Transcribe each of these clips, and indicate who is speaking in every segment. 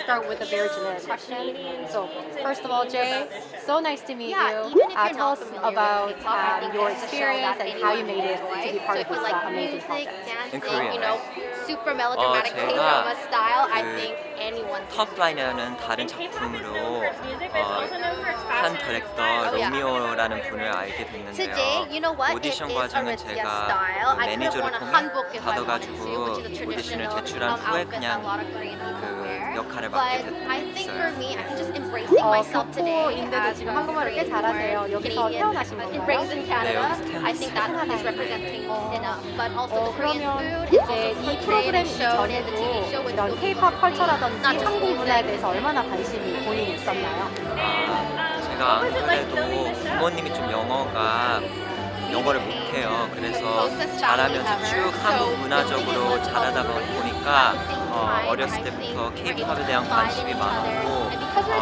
Speaker 1: start with a very generic question. So, first of all, Jay, so nice to meet you.
Speaker 2: Even if you're
Speaker 1: Tell
Speaker 2: not
Speaker 1: us
Speaker 2: familiar
Speaker 1: about
Speaker 2: with K-pop, I think
Speaker 1: your
Speaker 2: it goes to show
Speaker 1: experience
Speaker 2: that
Speaker 1: and how you
Speaker 2: anyone
Speaker 1: made it
Speaker 2: can,
Speaker 1: to be
Speaker 2: right?
Speaker 1: part
Speaker 2: So
Speaker 1: of
Speaker 2: if you
Speaker 1: this
Speaker 2: like
Speaker 1: amazing
Speaker 2: music,
Speaker 1: project.
Speaker 2: dancing,
Speaker 3: Korean,
Speaker 2: you know, super melodramatic
Speaker 3: 제가
Speaker 2: K-drama style, I
Speaker 3: 그
Speaker 2: think anyone can.
Speaker 3: 톱라인이라는 다른 작품으로 한 디렉터 로미오라는 분을 알게
Speaker 2: Today, you know
Speaker 3: 됐는데요.
Speaker 2: what?
Speaker 3: 오디션
Speaker 2: It is
Speaker 3: 과정은
Speaker 2: Aritzia
Speaker 3: 제가
Speaker 2: style.
Speaker 3: 그
Speaker 2: I could have
Speaker 3: 매니저를
Speaker 2: worn a
Speaker 3: 통해
Speaker 2: hanbok if I wanted to,
Speaker 3: 받아가지고
Speaker 2: which is a
Speaker 3: 오디션을
Speaker 2: traditional
Speaker 3: 제출한 후에
Speaker 2: outfit that
Speaker 3: 그냥
Speaker 2: a lot of Korean people
Speaker 3: 그
Speaker 2: wear.
Speaker 3: 역할을
Speaker 2: But
Speaker 3: 맡게
Speaker 2: I think for
Speaker 3: 됐어요.
Speaker 2: me, I'm just embracing myself today
Speaker 1: 교포인데도
Speaker 2: as
Speaker 1: 지금
Speaker 2: a
Speaker 1: 한국말을 꽤
Speaker 2: Korean
Speaker 1: 잘하세요.
Speaker 2: born
Speaker 1: 여기서
Speaker 2: Canadian,
Speaker 1: 태어나신 건가요?
Speaker 2: raised in Canada.
Speaker 3: 여기서
Speaker 2: I think that
Speaker 1: 태어났어요.
Speaker 2: is representing enough. But also the Korean
Speaker 1: 그러면
Speaker 2: food is
Speaker 1: 이제
Speaker 2: also
Speaker 1: 이
Speaker 2: portrayed
Speaker 1: 프로그램
Speaker 2: and shown in the
Speaker 1: 이전에도
Speaker 2: TV show with
Speaker 1: 이런
Speaker 2: Filipino
Speaker 1: K-pop
Speaker 2: community,
Speaker 1: 컬처라든지
Speaker 2: not just
Speaker 1: 한국
Speaker 2: music.
Speaker 1: 문화에 대해서 얼마나 관심이 본인이 있었나요?
Speaker 3: 제가 안 그래도 부모님이 좀 영어를 못해요. 그래서 자라면서 쭉 한국 문화적으로 자라다 보니까 어렸을 때부터 K-팝에 대한 관심이 많았고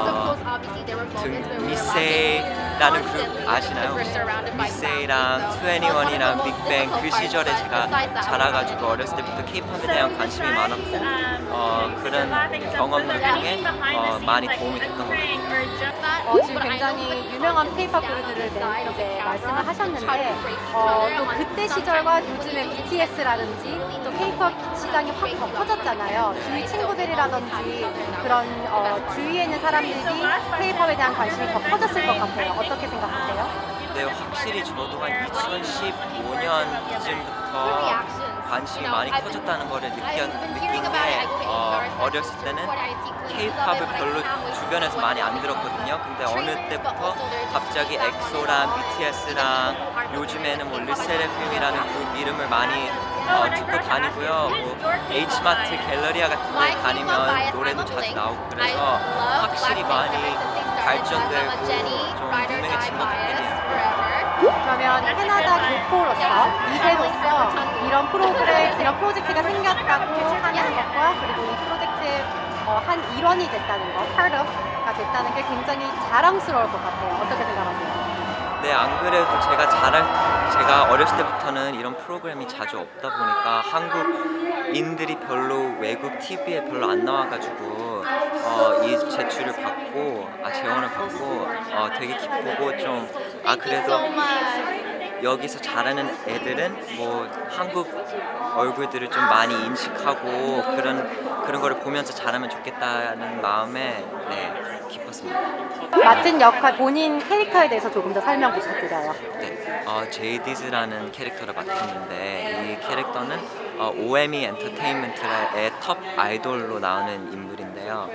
Speaker 3: 미세이라는 그룹 아시나요? 미세이랑 21이랑 빅뱅 그 시절에 제가 자라가지고 어렸을 때부터 K-팝에 대한 관심이 많았고 그런 경험을 통해 많이 도움이 됐던 것 같아요.
Speaker 1: 지금 굉장히 유명한 K-팝 그룹들을 이제 말씀을 하셨는데 또 그때 시절과 요즘의 BTS라든지 또 K-팝 시장이 확 더 커졌잖아요. 주위 친구들이라든지 그런 주위에 있는 사람들이 K-팝에 대한 관심이 더 커졌을 것 같아요. 어떻게 생각하세요?
Speaker 3: 네, 확실히 저도 한 2015년쯤부터 관심이 많이 커졌다는 거를 느낀 게 어렸을 때는 K-팝을 별로 주변에서 많이 안 들었거든요. 근데 어느 때부터 갑자기 엑소랑 BTS랑 요즘에는 뭐 르세라핌이라는 그룹 이름을 많이 듣고 다니고요. 뭐 H마트, 갤러리아 같은 데 다니면 노래도 자주 나오고 그래서 확실히 많이 발전되고 좀 유명해진 것 같긴 해요.
Speaker 1: 그러면 캐나다 교포로서 2세로서 이런 프로젝트가 생겼다고 하는 것과 그리고 이 프로젝트의 한 일원이 됐다는 것, part of가 됐다는 게 굉장히 자랑스러울 것 같아요. 어떻게 생각하세요?
Speaker 3: 네, 안 그래도 제가 어렸을 때부터는 이런 프로그램이 자주 없다 보니까 한국인들이 별로 외국 TV에 별로 안 나와가지고 이 제출을 받고 재원을 받고 되게 기쁘고 좀 그래도 여기서 자라는 애들은 뭐 한국 얼굴들을 좀 많이 인식하고 그런 거를 보면서 자라면 좋겠다는 마음에 기뻤습니다.
Speaker 1: 맡은 역할, 본인 캐릭터에 대해서 조금 더 설명 부탁드려요.
Speaker 3: 네, 제이디즈라는 캐릭터를 맡았는데 이 캐릭터는 OME 엔터테인먼트의 톱 아이돌로 나오는 인물인데요.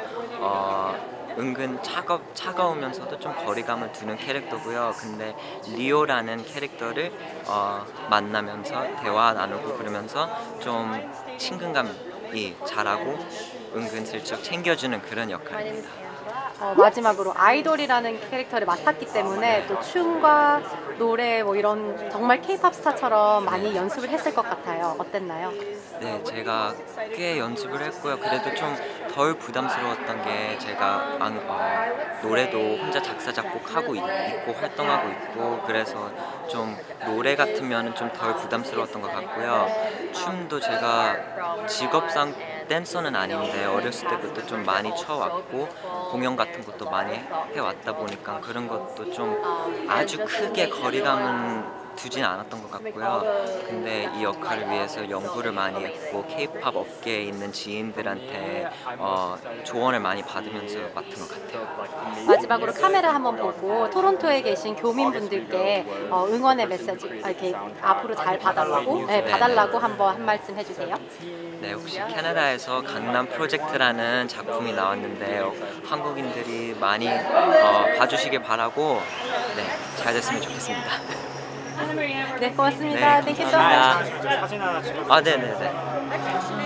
Speaker 3: 은근 차가우면서도 좀 거리감을 두는 캐릭터고요. 근데 리오라는 캐릭터를 만나면서 대화 나누고 그러면서 좀 친근감이 자라고 은근슬쩍 챙겨주는 그런 역할입니다.
Speaker 1: 마지막으로 아이돌이라는 캐릭터를 맡았기 때문에 또 춤과 노래 뭐 이런 정말 K-팝 스타처럼 많이 연습을 했을 것 같아요. 어땠나요?
Speaker 3: 네, 제가 꽤 연습을 했고요. 그래도 좀 덜 부담스러웠던 게 제가 노래도 혼자 작사 작곡하고 있고 활동하고 있고 그래서 좀 노래 같으면 좀 덜 부담스러웠던 것 같고요. 춤도 제가 직업상 댄서는 아닌데 어렸을 때부터 좀 많이 춰왔고 공연 같은 것도 많이 해왔다 보니까 그런 것도 좀 아주 크게 거리감은 두진 않았던 것 같고요. 근데 이 역할을 위해서 연구를 많이 했고 K-팝 업계에 있는 지인들한테 조언을 많이 받으면서 맡은 것 같아요.
Speaker 1: 마지막으로 카메라 한번 보고 토론토에 계신 교민분들께 응원의 메시지 이렇게 앞으로 잘 봐달라고 한번 한 말씀 해주세요.
Speaker 3: 네, 혹시 캐나다에서 강남 프로젝트라는 작품이 나왔는데 한국인들이 많이 봐주시길 바라고 잘 됐으면 좋겠습니다.
Speaker 1: 네, 고맙습니다.
Speaker 3: 네, 감사합니다. 네네네.